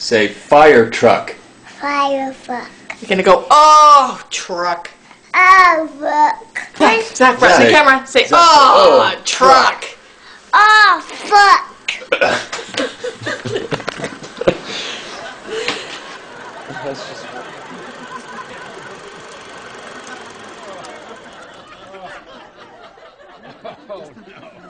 Say fire truck. Fire truck. You're gonna go, oh, truck. Oh, fuck. Yeah, Zach, right in the camera. Say, Zach, oh, truck. Oh, fuck. That's just... Oh, no.